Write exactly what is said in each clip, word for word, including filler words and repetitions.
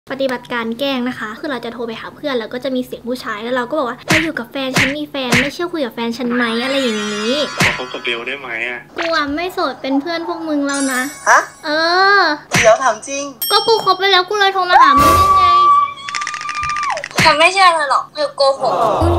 ปฏิบัติการแกล้งนะคะคือเราจะโทรไปหาเพื่อนแล้วก็จะมีเสียงผู้ชายแล้วเราก็บอกว่าเราอยู่กับแฟนฉันมีแฟนไม่เชื่อคุยกับแฟนฉันไหมอะไรอย่างนี้ขอคบกับเบลได้ไหมอ่ะกูอ่ะไม่โสดเป็นเพื่อนพวกมึงแล้วนะฮะเออเดี๋ยวถามจริงก็กูคบไปแล้วกูเลยโทรมาหามึงได้ไงฉันไม่เชื่อเธอหรอกเธอโกหก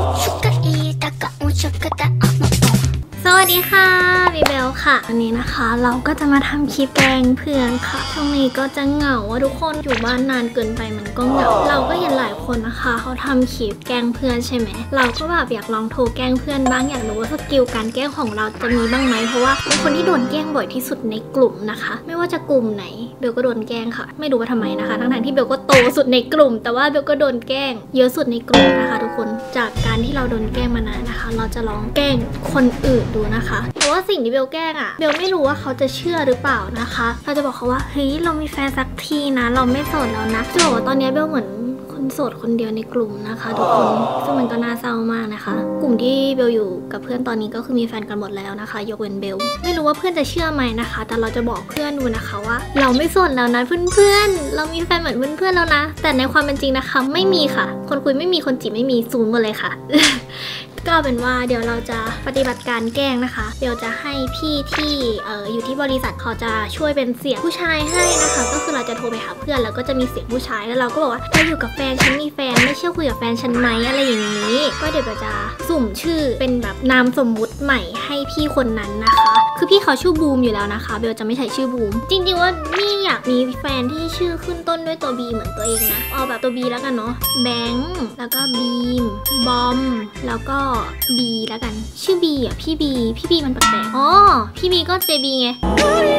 สวัสดีค่ะบีเบลค่ะวันนี้นะคะเราก็จะมาทำคลิปแกล้งเพื่อนค่ะช่วงนี้ก็จะเหงาว่าทุกคนอยู่บ้านนานเกินไปมันก็เหงาเราก็เห็นหลายคนนะคะเขาทำคลิปแกล้งเพื่อนใช่ไหมเราก็แบบอยากลองโทรแกล้งเพื่อนบ้างอยากรู้ว่าสกิลการแกล้งของเราจะมีบ้างไหมเพราะว่าเป็นคนที่โดนแกล้งบ่อยที่สุดในกลุ่มนะคะไม่ว่าจะกลุ่มไหนเบลก็โดนแกล้งค่ะไม่รู้ว่าทำไมนะคะทั้งๆที่เบลก็โตสุดในกลุ่มแต่ว่าเบลก็โดนแกล้งเยอะสุดในกลุ่มนะคะทุกคนจากการที่เราโดนแกล้งมานานนะคะเราจะลองแกล้งคนอื่นดูนะคะแต่ว่าสิ่งที่เบลแกล้งอะเบลไม่รู้ว่าเขาจะเชื่อหรือเปล่านะคะเราจะบอกเขาว่าเฮ้ยเรามีแฟนสักทีนะเราไม่โสดแล้วนะจะบอกว่าตอนนี้เบลเหมือนคนโสดคนเดียวในกลุ่มนะคะทุกคนซึ่งมันก็น่าเศร้ามากนะคะกลุ่มที่เบลอยู่กับเพื่อนตอนนี้ก็คือมีแฟนกันหมดแล้วนะคะยกเว้นเบลไม่รู้ว่าเพื่อนจะเชื่อไหมนะคะแต่เราจะบอกเพื่อนดูนะคะว่าเราไม่โสดแล้วนะเพื่อนๆเรามีแฟนเหมือนเพื่อนๆแล้วนะแต่ในความเป็นจริงนะคะไม่มีค่ะคนคุยไม่มีคนจีบไม่มีศูนย์หมดเลยค่ะ ก็เป็นว่าเดี๋ยวเราจะปฏิบัติการแกล้งนะคะเดี๋ยวจะให้พี่ที่เอ่ออยู่ที่บริษัทเขาจะช่วยเป็นเสียงผู้ชายให้นะคะก็คือเราจะโทรไปหาเพื่อนแล้วก็จะมีเสียงผู้ชายแล้วเราก็บอกว่าเราอยู่กับแฟนฉันมีแฟนไม่เชื่อคุยกับแฟนฉันไหมอะไรอย่างนี้ก็เดี๋ยวเราจะสุ่มชื่อเป็นแบบนามสมมุติใหม่ให้พี่คนนั้นนะคะคือพี่เขาชื่อบูมอยู่แล้วนะคะเบลจะไม่ใช้ชื่อบูมจริงๆว่านี่อยากมีแฟนที่ชื่อขึ้นต้นด้วยตัว B เหมือนตัวเองนะเอาแบบตัว B แล้วกันเนาะแบงค์แล้วก็บีมบอมแล้วก็บีแล้วกันชื่อบีอ่ะพี่บีพี่บีมันแปลกๆอ๋อพี่บีก็เจบีไงเออ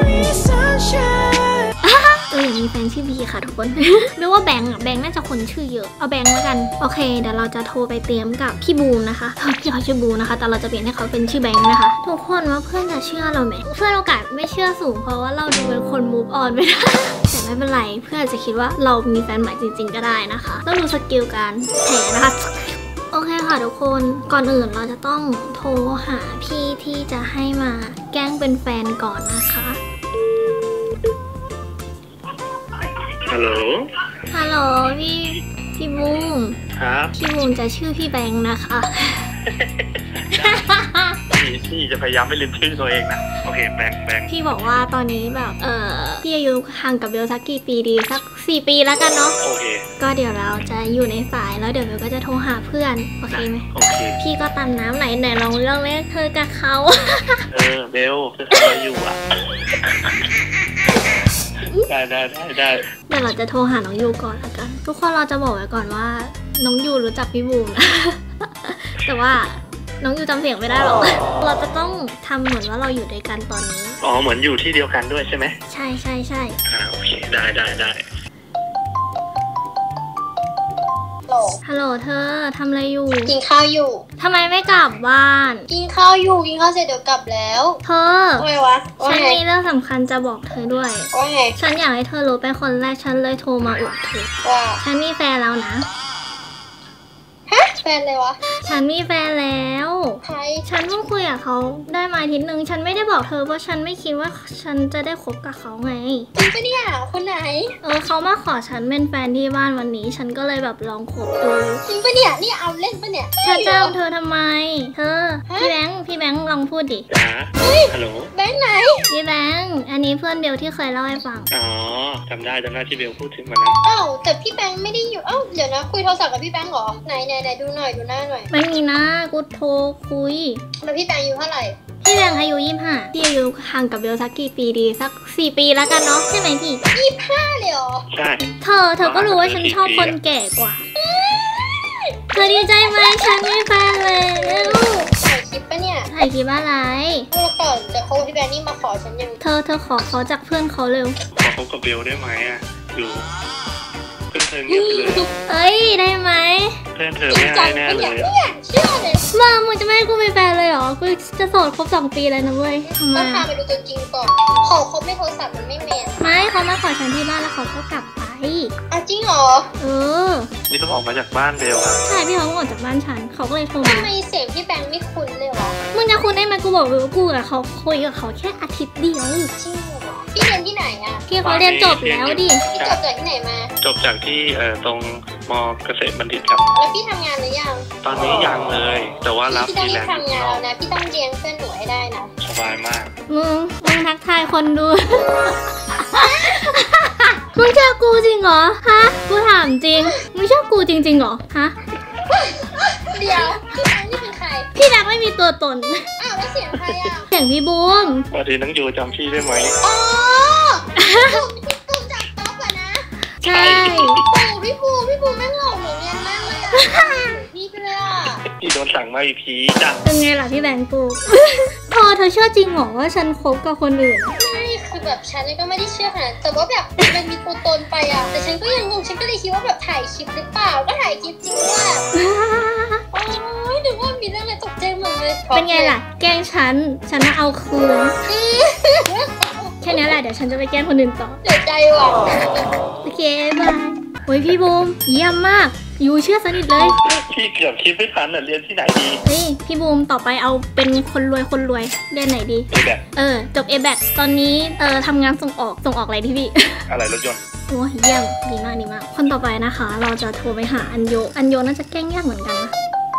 อย่างนี้แฟนชื่อบีค่ะทุกคน ไม่ว่าแบงค์อ่ะแบงค์น่าจะคนชื่อเยอะเอาแบงค์แล้วกันโอเคเดี๋ยวเราจะโทรไปเตรียมกับพี่บูมนะคะพี่เขาชื่อบูมนะคะแต่เราจะเปลี่ยนให้เขาเป็นชื่อแบงค์นะคะทุกคนว่าเพื่อนจะเชื่อเราไหมเพื่อนโอกาสไม่เชื่อสูงเพราะว่าเราดูเป็นคน move on ไปได้แต่ไม่เป็นไรเพื่อนอาจจะคิดว่าเรามีแฟนใหม่จริงๆก็ได้นะคะต้องดูสกิลการแถนะคะโอเคค่ะทุกคนก่อนอื่นเราจะต้องโทรหาพี่ที่จะให้มาแกล้งเป็นแฟนก่อนนะคะฮัลโหลฮัลโหลพี่พี่บูมครับพี่บูมจะชื่อพี่แบงค์นะคะพี่พี่จะพยายามไม่ลืมชื่อตัวเองนะโอเคแบงค์แบงค์พี่บอกว่าตอนนี้แบบเออพี่อายุห่างกับเบลสักกี่ปีดีสักสี่ปีแล้วกันเนาะโอเคก็เดี๋ยวเราจะอยู่ในสายแล้วเดี๋ยวเบลก็จะโทรหาเพื่อนโอเคไหมโอเคพี่ก็ตามน้ำไหนไหนลองเรื่องเลขเธอกับเขาเออเบลคือเขาอยู่อ่ะได้ได้ได้ได้เดี๋ยวเราจะโทรหาน้องยูก่อนละกันทุกคนเราจะบอกไว้ก่อนว่าน้องยูรู้จักพี่บูมนะแต่ว่าน้องยูจำเสียงไม่ได้หรอกเราจะต้องทำเหมือนว่าเราอยู่ด้วยกันตอนนี้อ๋อเหมือนอยู่ที่เดียวกันด้วยใช่ไหมใช่ใช่ใช่อ่าโอเคได้ได้ได้ฮัลโหลเธอทำอะไรอยู่กินข้าวอยู่ทำไมไม่กลับบ้านกินข้าวอยู่กินข้าวเสร็จเดี๋ยวกลับแล้วเธอว่าไงวะฉันมีเรื่องสำคัญจะบอกเธอด้วยว่าไงฉันอยากให้เธอรู้เป็นคนแรกฉันเลยโทรมาอวดเธอว่าฉันมีแฟนแล้วนะฮะแฟนเลยวะฉันมีแฟนแล้วใครฉันเพิ่งคุยกับเขาได้มาอาทิตย์นึงฉันไม่ได้บอกเธอเพราะฉันไม่คิดว่าฉันจะได้คบกับเขาไงจริงปะเนี่ยคนไหนเออเขามาขอฉันเป็นแฟนที่บ้านวันนี้ฉันก็เลยแบบลองคบดูจริงปะเนี่ยนี่เอาเล่นปะเนี่ยฉันจะเอาเธอทำไมเธอพี่แบงค์พี่แบงค์ลองพูดดิเฮ้ยฮัลโหลแบงค์ไหนพี่แบงค์อันนี้เพื่อนเบลที่เคยเล่าให้ฟังอ๋อจำได้จำได้ที่เบลพูดถึงมันนั้นอ้าวแต่พี่แบงค์ไม่ได้อยู่เอ้าเดี๋ยวนะคุยโทรศัพท์กับพี่แบงค์เหรอไหนไหนไหนดูหน่อยดูหน้าหน่อยไม่มีนะกูโทรคุยแล้วพี่แบงค์อายุเท่าไหร่พี่แบงค์อายุยี่สิบห้าพี่อายุห่างกับเบลสักกี่ปีดีสักสี่ปีแล้วกันเนาะใช่ไหมพี่ยี่สิบห้าเลยเหรอใช่เธอเธอก็รู้ว่าฉันชอบคนแก่กว่าเธอดีใจไหมฉันมีแฟนแล้วถ่ายคลิปปะเนี่ยถ่ายคลิปอะไรเมื่อก่อนจะคบพี่แบงค์นี่มาขอฉันยังเธอเธอขอเขาจากเพื่อนเขาเร็วขอคบกับเบลได้ไหมอ่ะอยู่เพื่อนเธอเงียบเลยเอ้ยได้ไหมเพื่อนเธอไม่ให้แน่เลยเชื่อเลยมามึงจะไม่ให้กูเป็นแฟนเลยเหรอกูจะโสดครบสองปีแล้วนะเว้ยทำไมต้องพาไปดูตัวจริงก่อนขอคบไม่โทรศัพท์มันไม่แมนไม่เขามาขอฉันที่บ้านแล้วเขาก็กลับไปอ่ะจริงเหรอเออนี่ต้องออกมาจากบ้านเบลอะใช่พี่เขาออกจากบ้านฉันเขาก็เลยโทรมาทำไมเสียงพี่แบงค์ไม่คุ้นเลยหรอมึงจะคุ้นได้ไหมกูบอกเลยว่ากูกับเขาคุยกับเขาแค่อาทิตย์เดียวจริงเหรอพี่เรียนที่ไหนอ่ะพี่เขาเรียนจบแล้วดิพี่จบจากที่ไหนมาจบจากที่เอ่อตรงมอเกษตรบัณฑิตครับแล้วพี่ทำงานหรือยังตอนนี้ยังเลย แต่ว่ารับพี่ต้องฟรีรีแลบนซ์ทำงานนอแล้วกนะพี่ต้องเลี้ยงเพื่อนหนูให้ได้นะสบายมากมึง มึงทักทายคนดู มึงเชื่อกูจริงเหรอ ฮะ กูถามจริง มึงเชื่อกูจริงๆเหรอ ฮะเดี๋ยวพี่แบงค์นี่เป็นใครพี่แบงค์ไม่มีตัวตนอ้าวแล้วเสียงใครอ่ะเสียงพี่บูมสวัสดีน้องยูจำพี่ได้ไหมอ๋อพี่ปูจากต๊อกอะนะใช่ปู่พี่ปูพี่ปูแม่งหลอกหนูเรียนมากเลยอะพี่ไปเลยอะพี่โดนสั่งมาอีกทีจ้ะเป็นไงล่ะพี่แบงค์กู พอเธอเชื่อจริงเหรอว่าฉันคบกับคนอื่นไม่คือแบบฉันก็ไม่ได้เชื่อขนาดนั้นแต่ว่าแบบมันมีตัวตนไปอะแต่ฉันก็ยังงงฉันก็เลยคิดว่าแบบถ่ายคลิปหรือเปล่าก็ถ่ายคลิปจริงด้วยโอ้ยนึกว่ามีเรื่องอะไรตกใจหมดเลยเป็นไงล่ะ แกล้งฉัน ฉันน่ะเอาคืน แค่นี้แหละ เดี๋ยวฉันจะไปแกล้งคนอื่นต่อเสียใจว่ะโอเคบายโอ้ยพี่บูมเยี่ยมมากยูเชื่อสนิทเลยพี่เกือบคิดไม่ทันอ่ะเรียนที่ไหนดีเฮ้ยพี่บูมต่อไปเอาเป็นคนรวยคนรวยเรียนไหนดีเอแบบเออจบ เอ แบค ตอนนี้เออทำงานส่งออกส่งออกอะไรที่พี่อะไรรถยนต์โอ้ยเยี่ยมดีมากดีมากคนต่อไปนะคะ เราจะโทรไปหาอันโยอันโยน่าจะแกล้งยากเหมือนกันนะ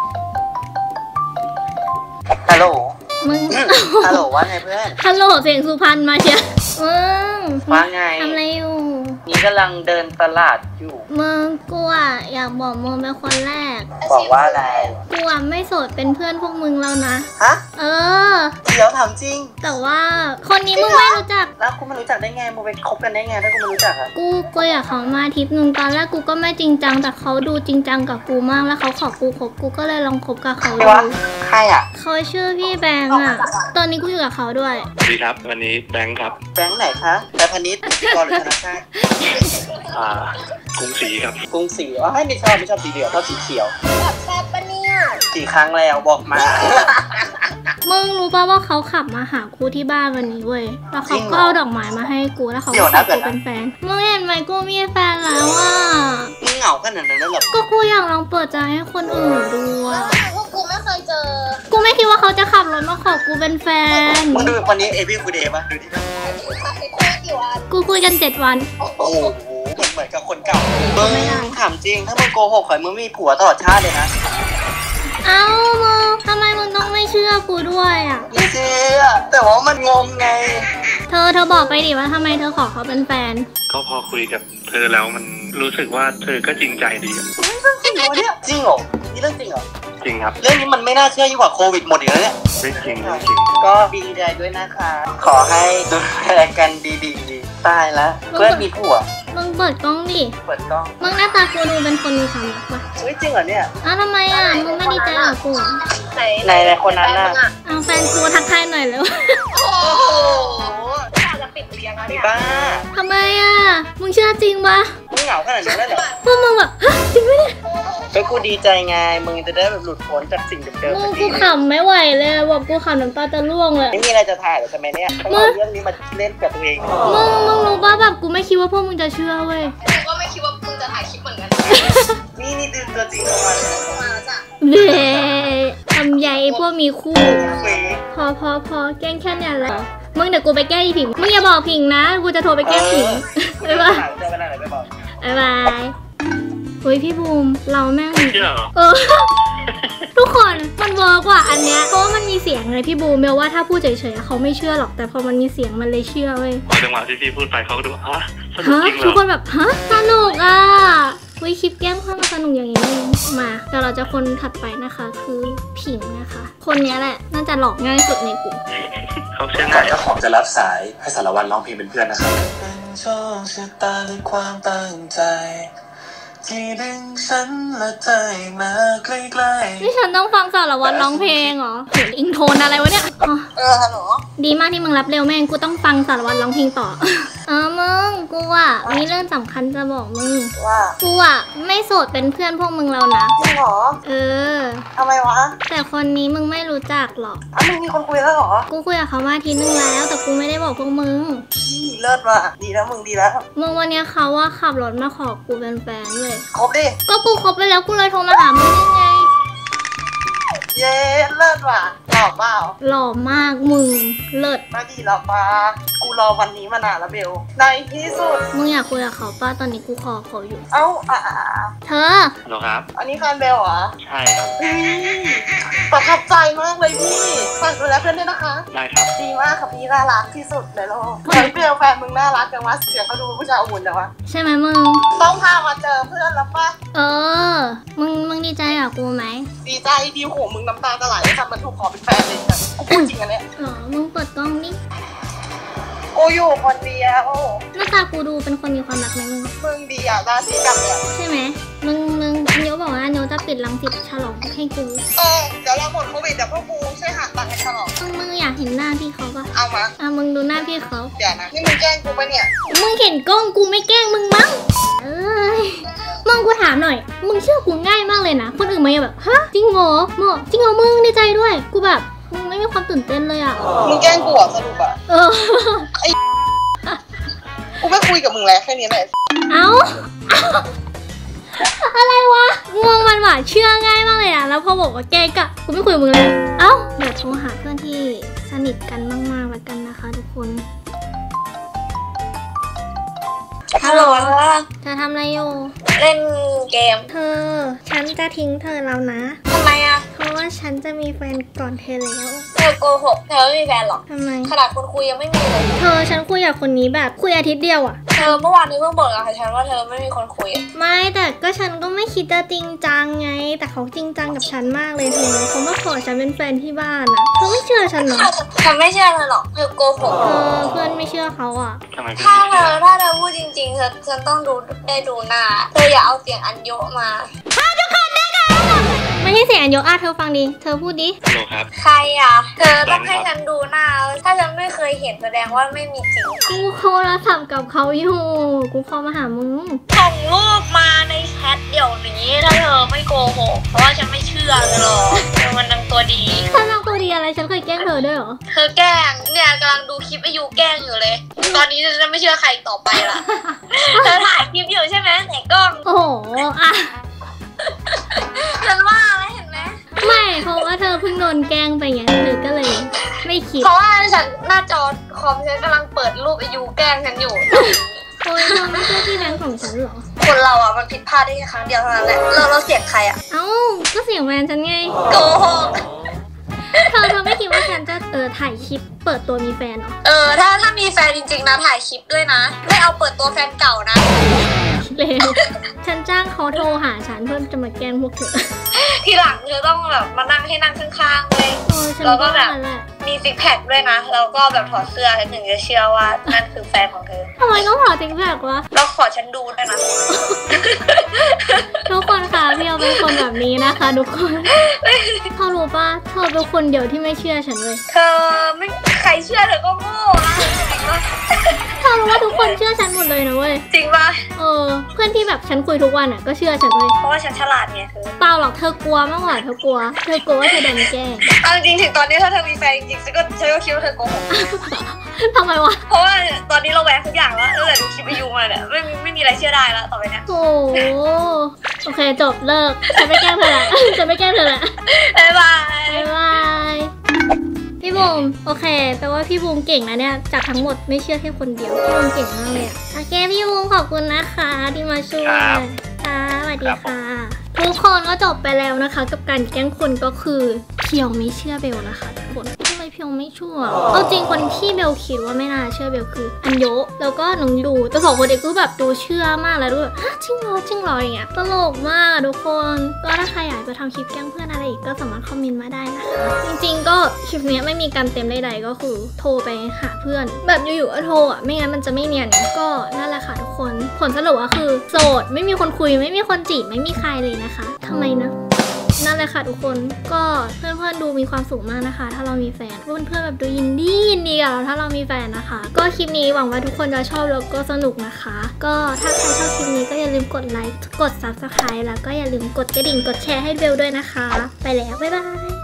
ฮัลโหลมึงฮัลโหลว่าไงเพื่อนฮัลโหลเสียงสุพรรณมาเชียมึงว่าไงทำอะไรอยู่นี่กำลังเดินตลาดอยู่มึงกูอ่ะอยากบอกมึงเป็นคนแรกบอกว่าอะไรกูอ่ะไม่โสดเป็นเพื่อนพวกมึงแล้วนะฮะเออเดี๋ยวถามจริงแต่ว่าคนนี้มึงไม่รู้จักแล้วคุณไม่รู้จักได้ไงมึงไปคบกันได้ไงถ้าคุณไม่รู้จักอะกูกูอยากเขามาอาทิตย์หนึ่งตอนแรกกูก็ไม่จริงจังแต่เขาดูจริงจังกับกูมากแล้วเขาขอกูคบกูก็เลยลองคบกับเขาใครดูวะใครอะเขาชื่อพี่แบงค์อ่ะ ตอนนี้กูอยู่กับเขาด้วยสวัสดีครับ วันนี้แบงค์ครับแบงค์ไหนคะแต่พนิษฐ์ก่อนหรือธนาคารอ่ากรุงศรีครับกรุงศรีอ๋อให้ไม่ชอบไม่ชอบสีเหลืองชอบสีเขียวแบบแซ่บปะเนี่ยกี่ครั้งแล้วบอกมามึงรู้ป่าว่าเขาขับมาหากูที่บ้านวันนี้เว้ยแล้วเขาจริงเหรอก็เอาดอกไม้มาให้กูแล้วเขาเดี๋ก็ยวขอนะเดี๋กูยวนะเป็นแฟนมึงเห็นไหมกูมีแฟนแล้วอ่ะมึงเหงาขนาดนั้นเลยเหรอก็กูอยากลองเปิดใจให้คนอื่นดูอ่ะแล้วพวกกูไม่เคยเจอกูไม่คิดว่าเขาจะขับรถมาขอกูเป็นแฟนมึงดูวันนี้เอวี่กูเดย์ปะดูดิคุยกี่วันกูคุยกันเจ็ดวันโอ้โหเหมือนเหมือนกับคนเก่ามึงถามจริงถ้ามึงโกหกขอยมึงมีผัวตลอดชาติเลยนะเอ้ามึงทำไมมึงต้องไม่เชื่อกูด้วยอ่ะไม่เชื่อแต่ว่ามันงงไงเธอเธอบอกไปดิว่าทำไมเธอขอเขาเป็นแฟนก็พอคุยกับเธอแล้วมันรู้สึกว่าเธอก็จริงใจดีอะจริงเหรอเนี่ยจริงเหรอนี่เรื่องจริงเหรอจริงครับเรื่องนี้มันไม่น่าเชื่อยิ่งกว่าโควิดหมดอีกแล้วเนี่ยเรื่องจริงเรื่องจริงก็ดีใจด้วยนะคะ ขอให้ดูแลกันดีๆตายแล้วเพื่อนมีผัวมึงเปิดกล้องดิเปิดกล้องมึงหน้าตากูดูเป็นคนมีความรักปะเฮ้ยจริงเหรอเนี่ยอ้าวทำไมอ่ะ มึงไม่ดีใจกับกูเหรอไหนไหนไหนคนนั้นน่ะเอาแฟนกูทักทายหน่อยแล้วโอ้โหจะปิดเรียงแล้วไอ้เนี่ยบ้าทำไมอ่ะ มึงเชื่อจริงปะมึงเหงาขนาดนี้เลยเหรอพวกมึงแบบฮะจริงไหมเนี่ยก็กูดีใจไงมึงจะได้แบบหลุดพ้นจากสิ่งเดิมๆมึสังกกูทีขำไม่ไหวเลยบอกกูขำน้ำตาจะร่วงเลยไม่มีอะไรจะถ่ายหรอกใช่ไหมเนี่ยต้องเอาเรื่องนี้มาเล่นกับตัวเองมึงมึงรู้ป่ะแบบกูไม่คิดว่าพวกมึงจะเชื่อเว้ยกูก็ไม่คิดว่ามึงจะถ่ายคลิปเหมือนกันนี่นี่ดูตัวจริงของมันมาแล้วจ้ะเบ้ทำใยพวกมีคู่คุยพอพอพอแกล้งแค่เนี้ยแหละมึงเดี๋ยวกูไปแกล้งอีผิง มึงอย่าบอกผิงนะ กูจะโทรไปแกล้งผิงเออบ๊ายบายเจอกันไหนไปบอกบ๊ายบายเฮ้ยพี่บูม เราแม่งเชื่อเหรอเออ ทุกคนมันเวิร์กว่าอันเนี้ยเพราะว่ามันมีเสียงเลยพี่บูมเมลว่าถ้าพูดเฉยๆเขาไม่เชื่อหรอกแต่พอมันมีเสียงมันเลยเชื่อเว้ยพอจังหวะที่พี่พูดไปเขาก็ดูฮะสนุกฮะจริงเหรทุกอคนแบบฮะสนุกอ่ะวิคลิปแกล้งเพื่อนมาสนุกอย่างนี้เองมาเดี๋ยวเราจะคนถัดไปนะคะ คือผิงนะคะ คนเนี้ยแหละน่าจะหลอกง่ายสุดในกลุ่มเขาเชื่อก่ง่าอนยเจ้าของจะรับสายให้สารวัตรร้องเพลงเป็นเพื่อนนะครับโชคชะตาและความตั้งใจ ที่ดึงฉันและเธอมาใกล้ๆนี่ฉันต้องฟังสารวัตรร้องเพลงเหรอเห็นอิงโทนอะไรวะเนี่ยอ๋อเออฮัลโหลดีมากที่มึงรับเร็วแม่งกูต้องฟังสารวัตรร้องเพลงต่อ เออมึงกูอ่ะมีเรื่องสำคัญจะบอกมึงว่ากูอ่ะไม่โสดเป็นเพื่อนพวกมึงแล้วนะจริงเหรอเออทำไมวะแต่คนนี้มึงไม่รู้จักหรอกอ้าวมึงมีคนคุยแล้วเหรอกูคุยกับเขามาอาทีนึงแล้ว แต่กูไม่ได้บอกพวกมึงพี่เลิศว่ะดีแล้วมึงดีแล้วมึงวันเนี้ยเขาว่าขับรถมาขอกูเป็นแฟนเลยครบดิก็กูคบไปแล้วกูเลยโทรมาหามึงยังไงเย้เลิศว่ะเอหล่อเปล่าหล่อมากมึงเลิศมาดีหล่อปะกูรอวันนี้มานานแล้วเบลในที่สุดมึงอยากคุยกับเขาป้าตอนนี้กูคอเขาอยู่เอ้าอ่าเธอฮัลโหลครับอันนี้แฟนเบลเหรอใช่ครับอืมประทับใจมากเลยพี่ฝากดูแลเพื่อนด้วยนะคะได้ครับดีมากค่ะพี่น่ารักที่สุดในโลกเฮ้ยเบลแฟนมึงน่ารักจังวะเสียงเขาดูผู้ชายอบอุ่นจังวะใช่ไหมมึงต้องพามาเจอเพื่อนแล้วปะเออ มึงมึงดีใจกับกูไหมดีใจดีโหมึงน้ำตาจะไหลทำมันถูกขอเป็นแฟนเลยจ้ะกูพูดจริงอันเนี้ยเออมึงเปิดกล้องดิกูอยู่คนเดียวหน้าตากูดูเป็นคนมีความรักไหมมึงมึงดีอ่ะราศีกันเนี่ยใช่ไหมมึงมึงอันโยบอกว่าอันโยจะปิดรังสิตฉลองให้กูเออเดี๋ยวเราหมดโควิดเดี๋ยวพวกกูช่วยหาตังค์ให้ฉลองมึงมึงอยากเห็นหน้าพี่เขาปะเอามาอ่ะมึงดูหน้าพี่เขาเดี๋ยวนะนี่มึงแกล้งกูปะเนี่ยมึงเห็นกล้องกูไม่แกล้งมึงมั้งเอ้ยมึงกูถามหน่อย มึงเชื่อกูง่ายมากเลยนะ คนอื่นมายังแบบ ฮะ จริงเหรอหมอจริงเหรอมึงดีใจด้วย กูแบบมึงไม่มีความตื่นเต้นเลยอะมึงแกล้งกูเหรอสรุปอ่ะเออกูไม่คุยกับมึงแล้วแค่นี้แหละเอ้า อะไรวะงงมันหว่าเชื่อง่ายมากเลยอะแล้วพอบอกว่าแกกะกูไม่คุยกับมึงเลย เอ้า เดี๋ยวโทรหาเพื่อนที่สนิทกันมากๆแล้วกันนะคะทุกคนฮัลโหลจะทำอะไรอยู่เล่นเกมเธอ ฉันจะทิ้งเธอแล้วนะทำไมอะเพราะว่าฉันจะมีแฟนก่อนเธอแล้วเธอโกหกเธอไม่มีแฟนหรอกทำไมขนาดคนคุยยังไม่มีเลยเธอฉันคุยกับคนนี้แบบคุยอาทิตย์เดียวอะเธอเมื่อวานนี้เพิ่งบอกกับฉันว่าเธอไม่มีคนคุยอะไม่แต่ก็ฉันก็ไม่คิดจะจริงจังไง แต่เขาจริงจังกับฉันมากเลยเธอเขามาขอฉันเป็นแฟนที่บ้านอะเธอไม่เชื่อฉันเหรอฉันไม่เชื่อเธอหรอกเธอโกหกเธอเพื่อนไม่เชื่อเขาอะทำไมพี่ถ้าไม่เธเชื่ออถ้าเธอพูดจริงๆเธอฉันต้องดูได้ดูหน้า เธออย่าเอาเสียงอันโยมาไม่ใช่เสียงอันยกอ่ะเธอฟังดิเธอพูดดิฮัลโหลครับใครอะเธอต้องให้ฉันดูหน้า ถ้าฉันไม่เคยเห็นแสดงว่าไม่มีจริงกูโทรศัพท์กับเขาอยู่กูคอลมาหามึงส่งรูปมาในแชทเดี๋ยวนี้ถ้าเธอไม่โกหกเพราะว่าฉันไม่เชื่อเธอหรอกเธอมันนางตัวดีฉันเอาตัวดีอะไรฉันเคยแกล้งเธอด้วยเหรอเธอแกล้งเนี่ยกำลังดูคลิปไอยูแกล้งอยู่เลย ตอนนี้ฉันจะไม่เชื่อใครต่อไปละ เธอถ่ายคลิปอยู่ใช่ไหมไหนกล้องโอ้โหอ่ะฉันว่าแล้วเห็นไหมไม่เพราะว่าเธอเพิ่งโดนแกล้งไปไงเธอก็เลยไม่คิดเพราะว่าฉันหน้าจอคอมฉันกำลังเปิดรูปไอยูแกล้งฉันอยู่โอ้ยเธอไม่ใช่พี่แบงค์ของฉันเหรอคนเราอ่ะมันผิดพลาดได้แค่ครั้งเดียวเท่านั้นแหละเราเราเสียงใครอ่ะเอ้าก็เสียงแฟนฉันไงโกหกเธอเธอไม่คิดว่าฉันจะเออถ่ายคลิปเปิดตัวมีแฟนเหรอเออถ้าถ้ามีแฟนจริงๆนะถ่ายคลิปด้วยนะไม่เอาเปิดตัวแฟนเก่านะเร็วฉันจ้างเขาโทรหาฉันเพื่อจะมาแกล้งพวกเธอทีหลังเธอต้องแบบมานั่งให้นั่งข้างๆเลยโอ้ฉันแล้วก็แบบว่าแหละมีซิกแพคด้วยนะแล้วก็แบบถอดเสื้อฉันถึงจะเชื่อว่านั่นคือแฟนของเธอทำไมต้องหาติ๊กแบกวะแล้วขอฉันดูด้วยนะทุกคนค่ะพี่เอาเป็นคนแบบนี้นะคะทุกคนเธอรู้ปะเธอเป็นคนเดียวที่ไม่เชื่อฉันเลยเธอไม่ใครเชื่อเธอก็โง่นะจริงปะเธอรู้ว่าทุกคนเชื่อฉันหมดเลยนะเว้ยจริงปะเออเพื่อนที่แบบฉันคุยทุกวันอ่ะก็เชื่อฉันเลยเพราะว่าฉันฉลาดไงเธอเปล่าหรอกเธอกลัวมากกว่าเธอกลัว เธอกลัวว่าเธอโดนแกล้งเอาจริงๆถึงตอนนี้ถ้าเธอมีแฟนจริงๆฉันก็ฉันก็คิดว่าเธอโกหกทำไมวะเพราะว่าตอนนี้เราแหวกทุกอย่างแล้วตั้งแต่ดูคลิปไปยูมาเนี่ยไม่มีไม่มีอะไรเชื่อได้แล้วต่อไปเนี่ยโอ้โหโอเคจบเลิกฉันไม่แกล้งเธอละ ฉันไม่แกล้งเธอละบ๊ายบายบ๊ายบายพี่บูมโอเคแปลว่าพี่บูมเก่งนะเนี่ยจากทั้งหมดไม่เชื่อแค่คนเดียวพี่บูมเก่งมากเลยอะโอเคพี่บูมขอบคุณนะคะที่มาช่วยค่ะสวัสดีค่ะทุกคนก็จบไปแล้วนะคะ กับการแกล้งคนก็คือเพียวไม่เชื่อเบลนะคะทุกคนทำไมเพียวไม่เชื่อเอาจริงคนที่เบลคิดว่าไม่น่าเชื่อเบลคืออันโยแล้วก็น้องยูแต่สองคนเด็กก็แบบดูเชื่อมากแล้วด้วยฮะจริงเหรอจริงเหรออย่างเงี้ยตลกมากทุกคนก็ถ้าใครอยากจะทำคลิปแกล้งเพื่อนอะไรอีกก็สามารถคอมเมนต์มาได้นะคะจริงๆก็คลิปนี้ไม่มีการเต็มใดๆก็คือโทรไปหาเพื่อน แบบอยู่ๆก็โทรอ่ะไม่งั้นมันจะไม่เนียนก็นั่นแหละค่ะทุกคนผลสรุปก็คือโสดไม่มีคนคุยไม่มีคนจีบไม่มีใครเลยนะคะทำไมนะนั่นแหละค่ะทุกคนก็เพื่อนๆดูมีความสุขมากนะคะ ถ้าเรามีแฟนเพื่อนๆแบบดูยินดียินดีกับเราถ้าเรามีแฟนนะคะ ก็คลิปนี้หวังว่าทุกคนจะชอบแล้วก็สนุกนะคะ ก็ถ้าใครชอบคลิปนี้ก็อย่าลืมกดไลค์กด ซับสไครบ์ แล้วก็อย่าลืมกดกระดิ่งกดแชร์ให้เบลด้วยนะคะ ไปแล้วบ๊ายบาย